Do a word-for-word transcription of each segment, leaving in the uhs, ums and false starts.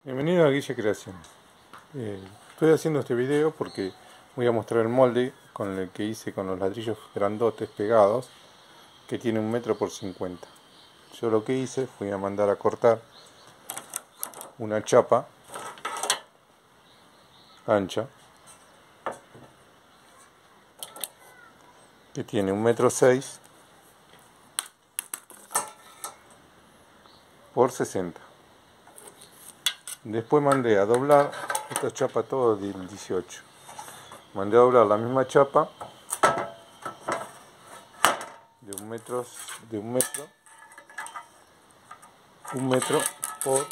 Bienvenido a Guille Creación. Eh, estoy haciendo este video porque voy a mostrar el molde con el que hice con los ladrillos grandotes pegados, que tiene un metro por cincuenta. Yo lo que hice fui a mandar a cortar una chapa ancha que tiene un metro seis por sesenta. Después mandé a doblar esta chapa todo del dieciocho. Mandé a doblar la misma chapa de un metro, de un metro, un metro por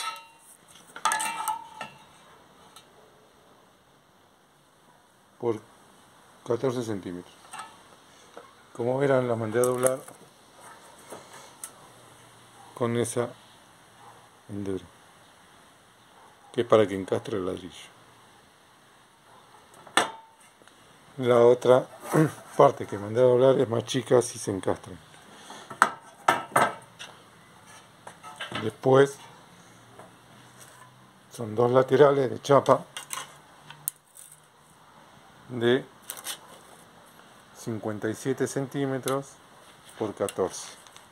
por catorce centímetros. Como verán, la mandé a doblar con esa hendedura, que es para que encastre el ladrillo. La otra parte que mandé a doblar es más chica si se encastra. Después son dos laterales de chapa de cincuenta y siete centímetros por catorce.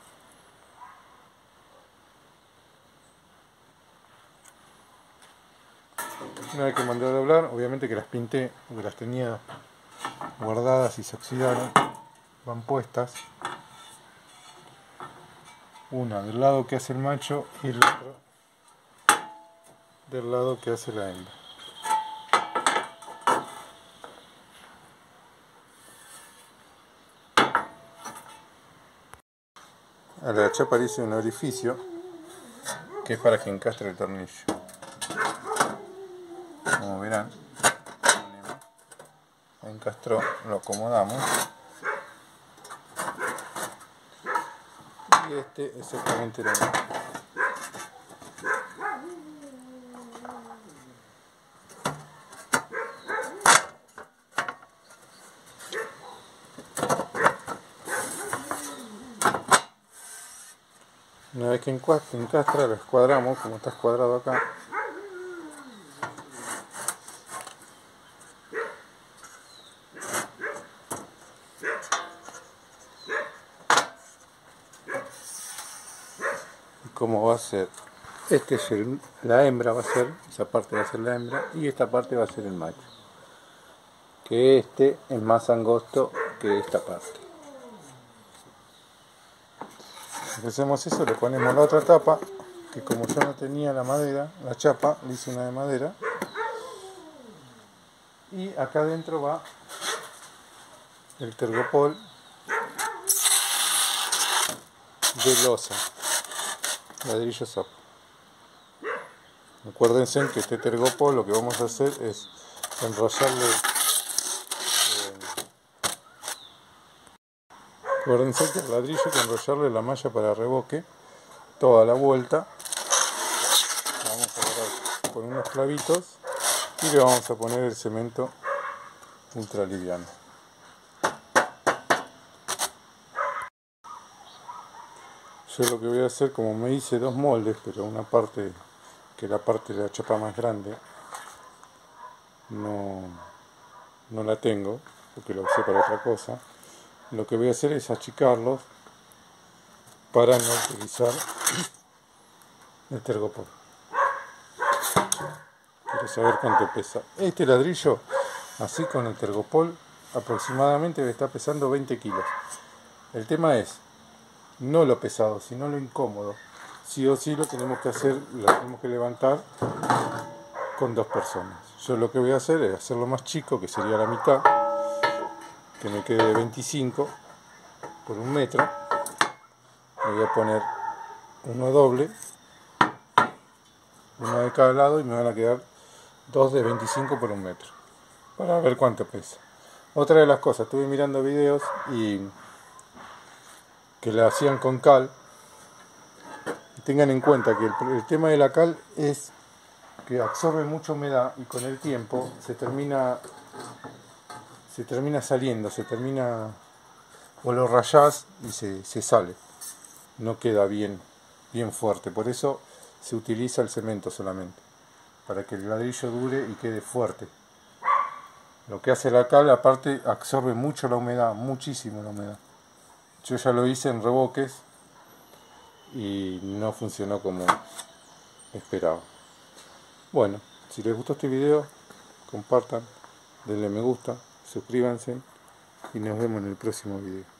Una vez que mandé a doblar, obviamente que las pinté porque las tenía guardadas y se oxidaron, van puestas, una del lado que hace el macho y la otra del lado que hace la hembra. A la chapa le hice un orificio que es para que encastre el tornillo. Como verán, encastró, lo acomodamos y este es exactamente lo mismo. Una vez que encastra, lo escuadramos como está escuadrado acá. Como va a ser, este es el, la hembra, va a ser, esa parte va a ser la hembra y esta parte va a ser el macho, que este es más angosto que esta parte. Si hacemos eso, le ponemos la otra tapa, que como yo no tenía la madera, la chapa, le hice una de madera, y acá adentro va el tergopol de losa, ladrillo zap. Acuérdense que este tergopol lo que vamos a hacer es enrollarle eh, acuérdense que el ladrillo hay que enrollarle la malla para reboque toda la vuelta. La vamos a agarrar con unos clavitos y le vamos a poner el cemento ultra liviano. Yo lo que voy a hacer, como me hice dos moldes, pero una parte que la parte de la chapa más grande no, no la tengo porque la usé para otra cosa, lo que voy a hacer es achicarlos para no utilizar el tergopol. Quiero saber cuánto pesa este ladrillo, así con el tergopol aproximadamente está pesando veinte kilos. El tema es no lo pesado, sino lo incómodo. Sí o sí lo tenemos que hacer, lo tenemos que levantar con dos personas. Yo lo que voy a hacer es hacerlo más chico, que sería la mitad, que me quede de veinticinco por un metro. Le voy a poner uno doble, uno de cada lado, y me van a quedar dos de veinticinco por un metro, para ver cuánto pesa. Otra de las cosas, estuve mirando videos y que la hacían con cal. Tengan en cuenta que el, el tema de la cal es que absorbe mucha humedad y con el tiempo se termina se termina saliendo, se termina, o lo rayás y se, se sale, no queda bien, bien fuerte. Por eso se utiliza el cemento solamente. para que el ladrillo dure y quede fuerte. Lo que hace la cal, aparte, absorbe mucho la humedad, muchísimo la humedad. Yo ya lo hice en revoques y no funcionó como esperaba. Bueno, si les gustó este video, compartan, denle me gusta, suscríbanse y nos vemos en el próximo video.